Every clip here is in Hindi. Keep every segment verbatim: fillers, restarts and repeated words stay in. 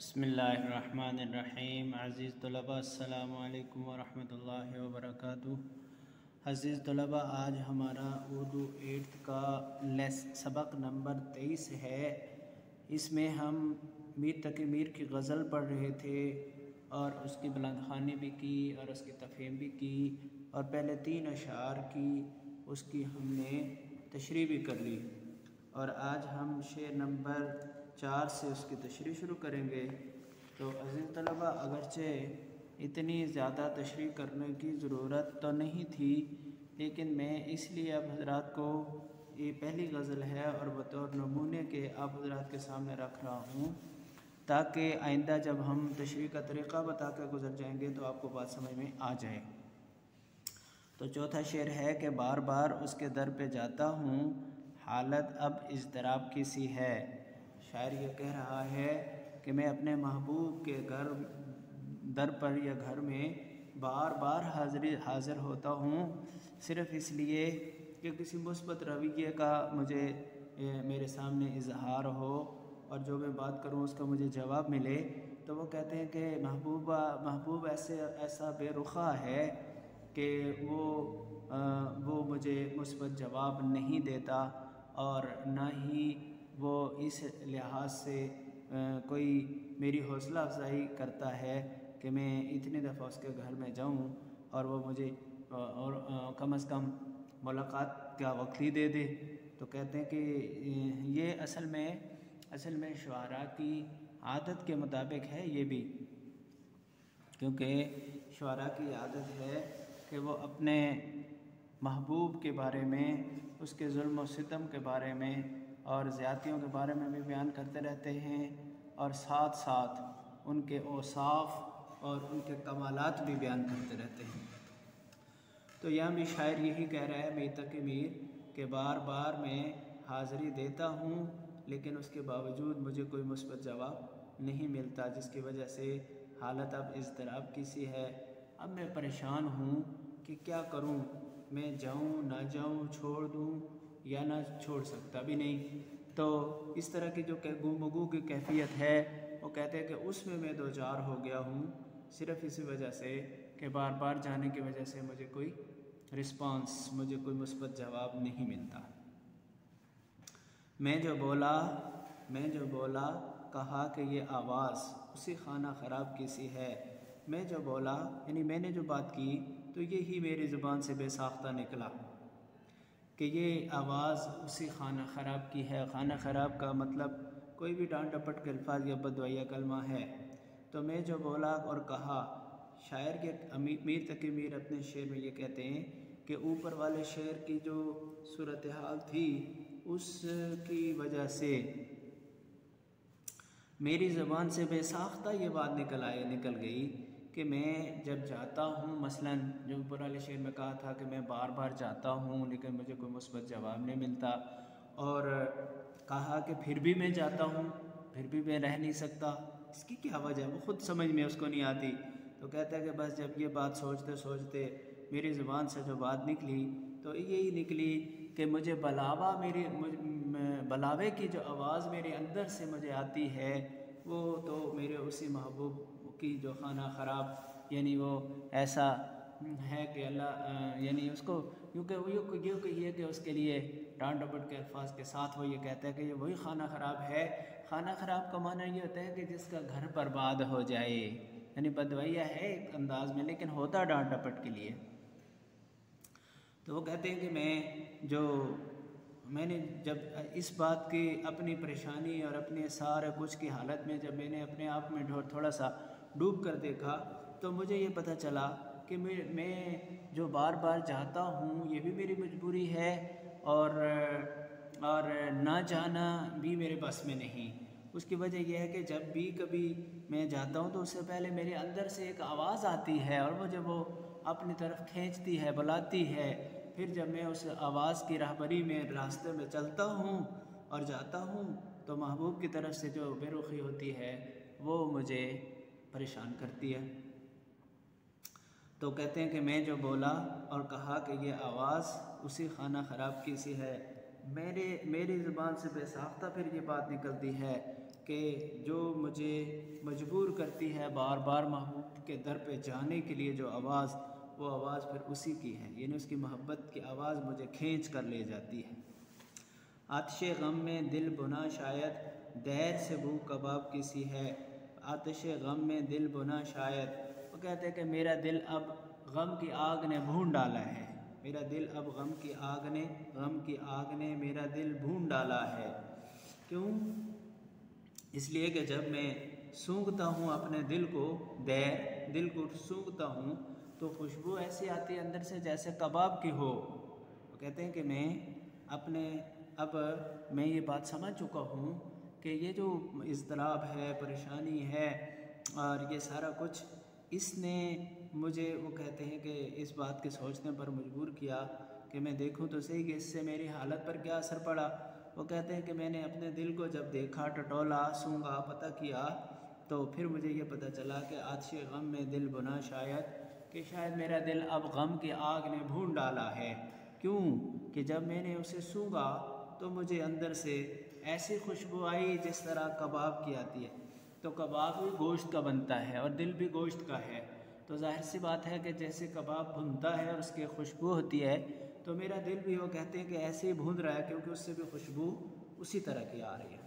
बिस्मिल्लाहिर्रहमानिर्रहीम। अज़ीज़ तलबा अस्सलामु अलैकुम वरहमतुल्लाहि वबरकातुहू। अज़ीज़ तलबा, आज हमारा उर्दू एट्थ का लेस सबक नंबर तेईस है। इसमें हम मीर तकी मीर की गज़ल पढ़ रहे थे और उसकी बुलंद ख़वानी भी की और उसकी तफ़हीम भी की और पहले तीन अशार की उसकी हमने तशरीह भी कर ली। और आज हम शेर नंबर चार से उसकी तशरीह शुरू करेंगे। तो अज़ीज़ तलबा, अगरचे इतनी ज़्यादा तशरीह करने की ज़रूरत तो नहीं थी, लेकिन मैं इसलिए आप हज़रात को, ये पहली गज़ल है और बतौर नमूने के आप हज़रात के सामने रख रहा हूँ, ताकि आइंदा जब हम तशरीह का तरीक़ा बता कर गुज़र जाएंगे तो आपको बात समझ में आ जाए। तो चौथा शेर है कि बार बार उसके दर पे जाता हूँ, हालत अब इज़्तिराब की सी है। शायर ये कह रहा है कि मैं अपने महबूब के घर दर पर या घर में बार बार हाज़िर हाज़िर होता हूँ, सिर्फ़ इसलिए कि किसी मुस्बत रवैये का मुझे मेरे सामने इजहार हो और जो मैं बात करूँ उसका मुझे जवाब मिले। तो वो कहते हैं कि महबूबा महबूब ऐसे ऐसा बेरुखा है कि वो आ, वो मुझे मुस्बत जवाब नहीं देता और ना ही वो इस लिहाज से आ, कोई मेरी हौसला अफजाई करता है कि मैं इतनी दफ़ा उसके घर में जाऊं और वो मुझे आ, और आ, कम अज़ कम मुलाकात का वक्त ही दे दे। तो कहते हैं कि ये असल में असल में शुआरा की आदत के मुताबिक है ये भी, क्योंकि शुआरा की आदत है कि वो अपने महबूब के बारे में, उसके जुल्म और सितम के बारे में और ज़्यादतियों के बारे में भी बयान करते रहते हैं और साथ साथ उनके औसाफ और उनके कमालात भी बयान करते रहते हैं। तो यहाँ भी शायर यही कह रहा है मीर तकी मीर कि बार बार मैं हाज़िरी देता हूँ, लेकिन उसके बावजूद मुझे कोई मुस्बत जवाब नहीं मिलता, जिसकी वजह से हालत अब इज़्तिराब की सी है। अब मैं परेशान हूँ कि क्या करूँ, मैं जाऊँ ना जाऊँ, छोड़ दूँ या ना छोड़ सकता भी नहीं। तो इस तरह की जो गुमगू की कैफियत है, वो कहते हैं कि उसमें मैं दो चार हो गया हूँ, सिर्फ़ इसी वजह से कि बार बार जाने की वजह से मुझे कोई रिस्पांस, मुझे कोई मुस्बत जवाब नहीं मिलता। मैं जो बोला मैं जो बोला कहा कि ये आवाज़ उसी खाना ख़राब की सी है। मैं जो बोला यानी मैंने जो बात की तो यही मेरी ज़ुबान से बेसाख्ता निकला कि ये आवाज़ उसी खाना ख़राब की है। खाना ख़राब का मतलब कोई भी डांट डपट के अल्फाज या बददुआ कलमा है। तो मैं जो बोला और कहा, शायर के मीर तकी मीर अपने शेर में ये कहते हैं कि ऊपर वाले शेर की जो सूरत हाल थी उसकी वजह से मेरी ज़बान से बेसाख्ता ये बात निकल आई निकल गई कि मैं जब जाता हूँ, मसलन जो ऊपर वाले शेर में कहा था कि मैं बार बार जाता हूँ लेकिन मुझे कोई मुस्बत जवाब नहीं मिलता, और कहा कि फिर भी मैं जाता हूँ, फिर भी मैं रह नहीं सकता। इसकी क्या वजह, वो ख़ुद समझ में उसको नहीं आती। तो कहता है कि बस जब ये बात सोचते सोचते मेरी ज़ुबान से जो बात निकली तो यही निकली कि मुझे बलावा मेरी बलावे की जो आवाज़ मेरे अंदर से मुझे आती है वो तो मेरे उसी महबूब की जो खाना ख़राब, यानी वो ऐसा है कि अल्लाह यानी उसको क्योंकि वो यूँ कहिए कि उसके लिए डांट डपट के अल्फाज के साथ वो ये कहता है कि ये वही खाना ख़राब है। खाना ख़राब का माना ये होता है कि जिसका घर बर्बाद हो जाए, यानी बदवैया है एक अंदाज में, लेकिन होता डांट डपट के लिए। तो वो कहते हैं कि मैं जो मैंने जब इस बात की अपनी परेशानी और अपने सारे कुछ की हालत में जब मैंने अपने आप में थोड़ा सा डूब कर देखा तो मुझे ये पता चला कि मैं मैं जो बार बार जाता हूँ ये भी मेरी मजबूरी है और और ना जाना भी मेरे बस में नहीं। उसकी वजह यह है कि जब भी कभी मैं जाता हूँ तो उससे पहले मेरे अंदर से एक आवाज़ आती है और मुझे वो अपनी तरफ खींचती है, बुलाती है। फिर जब मैं उस आवाज़ की रहबरी में रास्ते में चलता हूँ और जाता हूँ तो महबूब की तरफ से जो बेरुखी होती है वो मुझे परेशान करती है। तो कहते हैं कि मैं जो बोला और कहा कि ये आवाज़ उसी खाना ख़राब की सी है, मेरे मेरी ज़ुबान से बेसाख्ता फिर ये बात निकलती है कि जो मुझे मजबूर करती है बार बार महबूब के दर पे जाने के लिए जो आवाज़, वो आवाज़ फिर उसी की है, यानी उसकी मोहब्बत की आवाज़ मुझे खींच कर ले जाती है। आतिश गम में दिल बुना शायद दैर से भूख कबाब की सी है। आतिश गम में दिल बुना शायद, वो कहते हैं कि मेरा दिल अब गम की आग ने भून डाला है, मेरा दिल अब गम की आग ने गम की आग ने मेरा दिल भून डाला है। क्यों? इसलिए कि जब मैं सूंघता हूँ अपने दिल को, दैर दिल को सूंघता हूँ तो खुशबू ऐसी आती है अंदर से जैसे कबाब की हो। वो कहते हैं कि मैं अपने अब मैं ये बात समझ चुका हूँ कि ये जो इज़्तिराब है, परेशानी है और ये सारा कुछ, इसने मुझे, वो कहते हैं कि इस बात के सोचने पर मजबूर किया कि मैं देखूं तो सही कि इससे मेरी हालत पर क्या असर पड़ा। वो कहते हैं कि मैंने अपने दिल को जब देखा, टटोला, सूंघा, पता किया, तो फिर मुझे ये पता चला कि आतिश गम में दिल बुना शायद, कि शायद मेरा दिल अब गम की आग ने भून डाला है। क्यों? कि जब मैंने उसे सूंघा तो मुझे अंदर से ऐसी खुशबू आई जिस तरह कबाब की आती है। तो कबाब भी गोश्त का बनता है और दिल भी गोश्त का है, तो जाहिर सी बात है कि जैसे कबाब भुनता है और उसकी खुशबू होती है, तो मेरा दिल भी, वो कहते हैं कि ऐसे ही भून रहा है, क्योंकि उससे भी खुशबू उसी तरह की आ रही है।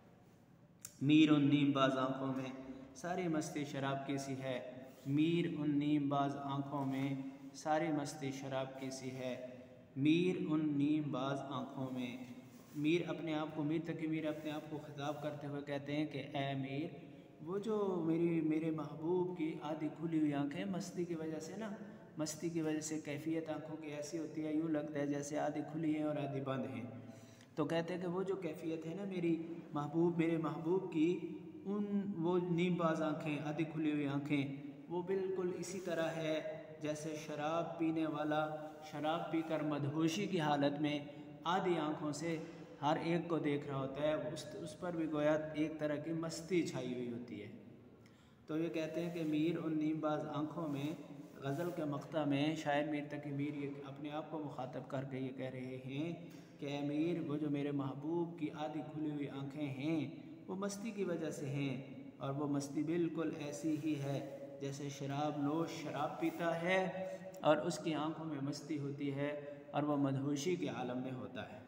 मीर उन नीमबाज आँखों में सारी मस्ती शराब की सी है, मीर उन नीमबाज आँखों में सारी मस्ती शराब की सी है। मीर उन नीमबाज आँखों में, मीर अपने आप को, मीर तकी मीर अपने आप को खिताब करते हुए कहते हैं कि ए मीर, वो जो मेरी मेरे महबूब की आधी खुली हुई आँखें, मस्ती की वजह से ना, मस्ती की वजह से कैफियत आँखों की ऐसी होती है, यूँ लगता है जैसे आधी खुली हैं और आधी बंद हैं। तो कहते हैं कि वो जो कैफियत है ना मेरी महबूब, मेरे महबूब की उन वो नीमबाज आँखें, आधी खुली हुई आँखें, वो बिल्कुल इसी तरह है जैसे शराब पीने वाला शराब पीकर मदहोशी की हालत में आधी आँखों से हर एक को देख रहा होता है, उस उस पर भी गोया एक तरह की मस्ती छाई हुई होती है। तो ये कहते हैं कि मीर उन नीमबाज आँखों में, गज़ल के मक़ता में शायर मीर तकी मीर ये अपने आप को मुखातब करके ये कह रहे हैं कि मीर, वो जो मेरे महबूब की आधी खुली हुई आँखें हैं वो मस्ती की वजह से हैं, और वो मस्ती बिल्कुल ऐसी ही है जैसे शराब नोश शराब पीता है और उसकी आंखों में मस्ती होती है और वह मदहोशी के आलम में होता है।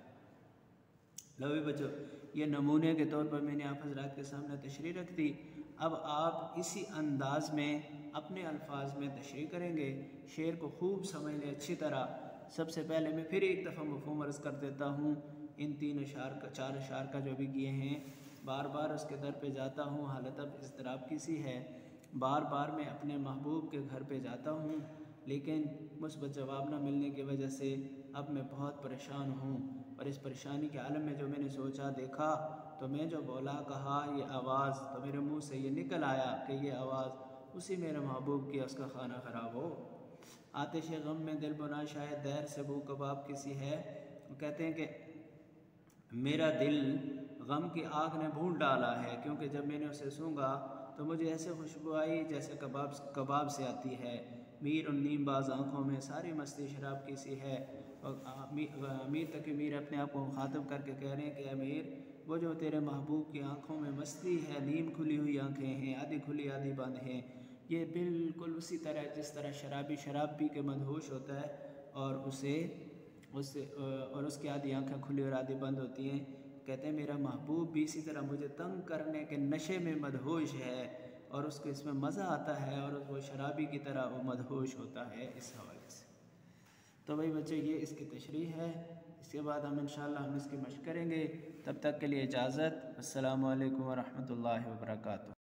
लो भी बच्चों, ये नमूने के तौर पर मैंने आप हज़रात के सामने तशरीह रख दी। अब आप इसी अंदाज में अपने अल्फाज में तशरीह करेंगे, शेर को खूब समझ लें अच्छी तरह। सबसे पहले मैं फिर एक दफ़ा मफ़हूम अर्ज़ कर देता हूँ, इन तीन अशार का, चार अशार का जो भी किए हैं, बार बार उसके दर पे जाता हूँ, हालत अब इज़्तिराब की सी है, बार बार मैं अपने महबूब के घर पे जाता हूँ, लेकिन मुस्बत जवाब न मिलने की वजह से अब मैं बहुत परेशान हूँ, और इस परेशानी के आलम में जो मैंने सोचा, देखा, तो मैं जो बोला, कहा, ये आवाज़, तो मेरे मुंह से ये निकल आया कि ये आवाज़ उसी मेरे महबूब की, उसका खाना ख़राब हो। आतिश गम में दिल बुना शायद दैर से भूख कबाब किसी है। वो कहते हैं कि मेरा दिल गम की आग ने भून डाला है, क्योंकि जब मैंने उसे सूंघा तो मुझे ऐसे खुशबू आई जैसे कबाब कबाब से आती है। मीर उन नीमबाज आँखों में सारी मस्ती शराब की सी है। और अमीर तक मीर अपने आप को मुखातब करके कह रहे हैं कि अमीर, वो जो तेरे महबूब की आँखों में मस्ती है, नीम खुली हुई आँखें हैं, आधी खुली आधी बंद हैं, ये बिल्कुल उसी तरह जिस तरह शराबी शराब पी के मदहोश होता है और उसे उससे और उसकी आधी आँखें खुली और आधी बंद होती हैं। कहते हैं मेरा महबूब भी इसी तरह मुझे तंग करने के नशे में मदहोश है और उसको इसमें मज़ा आता है और वो शराबी की तरह वो मदहोश होता है इस हवाले से। तो भाई बच्चे, ये इसकी तशरीह है। इसके बाद हम इंशाअल्लाह हम इसकी मशक़ करेंगे। तब तक के लिए इजाज़त। अस्सलामु अलैकुम व रहमतुल्लाहि व बरकातुहू।